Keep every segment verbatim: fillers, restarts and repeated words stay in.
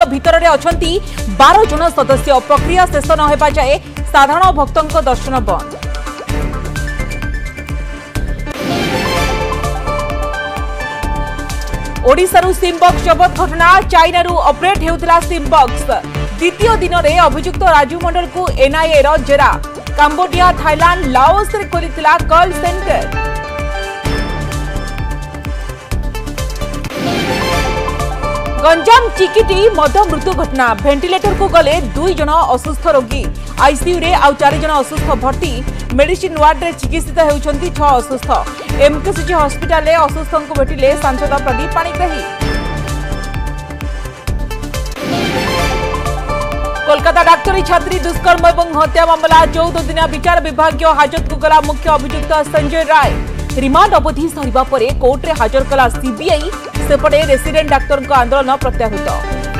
भितर अछंती बारह जन सदस्य। प्रक्रिया शेष न हेबा जाए साधारण भक्तों दर्शन बंद। ओडिशारू सिमबक्स जबत घटना। चाइनारू ऑपरेट हेउतला सिमबक्स। द्वितीय दिन में अभियुक्त राजू मंडल को एनआईए रो जेरा। काम्बोडिया, थाईलैंड, लाओस रे खोलिथिला कॉल सेंटर। गंजाम चिकिटी मद मृत्यु घटना। वेंटिलेटर को गले दुई जन असुस्थ रोगी। आईसीयू रे आउ चार जन असुस्थ भर्ती। मेडिसिन वार्ड रे चिकित्सित हेउछंती छह असुस्थ। एमकेसीजी हॉस्पिटल रे असुस्थों को भेटिले सांसद प्रदीप पाणिग्राही। कोलकाता डाक्तरी छात्री दुष्कर्म और हत्या मामला चौदह दिन विचार विभाग हाजत को गला मुख्य अभियुक्त संजय राय। रिमांड अवधि सरिबा परे कोर्ट रे हाजर कला सीबीआई। सेपटे रेसिडेंट डाक्तर को आंदोलन प्रत्याहृत।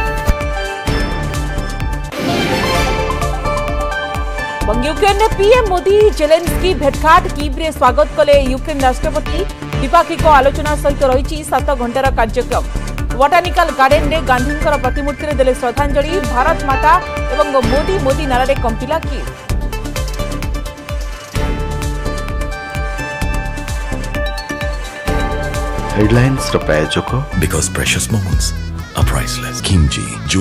यूक्रेन में पीएम मोदी जेलेन्स्की भेटघाट। कीव रे स्वागत कले यूक्रेन राष्ट्रपति। द्विपाक्षिक आलोचना सहित रही सात घंटार कार्यक्रम। बोटानिकल गार्डन रे गांधी प्रतिमूर्ति रे देले श्रद्धांजलि। भारत माता एवं मोदी मोदी नारे कंपिला कीव। हेडलाइंस रो प्रायोजक because precious moments are priceless. Kimji.